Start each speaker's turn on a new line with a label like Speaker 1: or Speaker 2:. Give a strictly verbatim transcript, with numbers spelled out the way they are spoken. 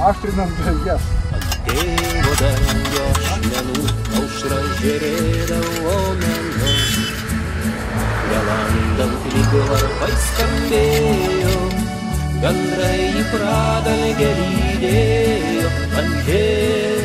Speaker 1: aštrinant jas.
Speaker 2: Tėvo dangio ašmenų aušra žėrėda uomenų. Galandant lyg varpai skambėjo, gandrai į pradalgę lydėjo, ant